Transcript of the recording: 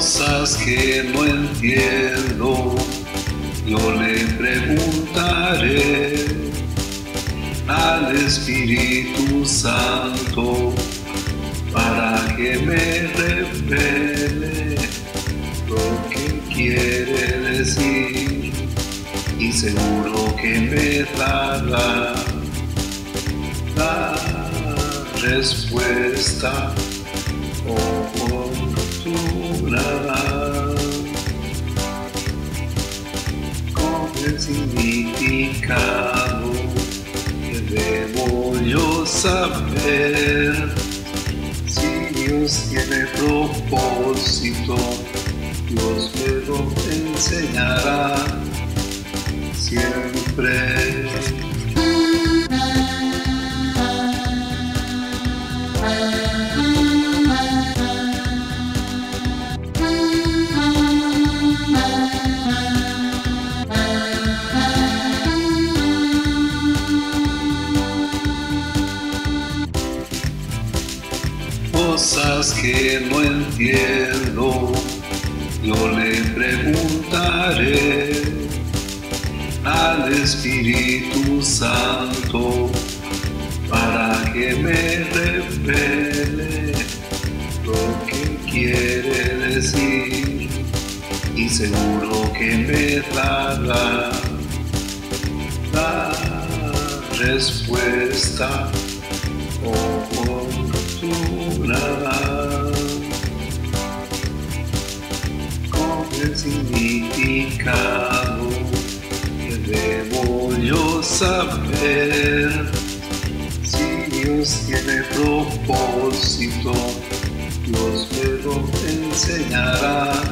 cosas que no entiendo, yo le preguntaré al Espíritu Santo para que me revele lo que quiere decir, y seguro que me dará la respuesta oportuna. Con el significado que debo yo saber, si Dios tiene propósito, Dios me lo enseñará siempre. Cosas que no entiendo, yo le preguntaré al Espíritu Santo para que me revele lo que quiere decir, y seguro que me dará la respuesta oportuna. Con el significado que debo yo saber, si Dios tiene propósito, Dios me lo enseñará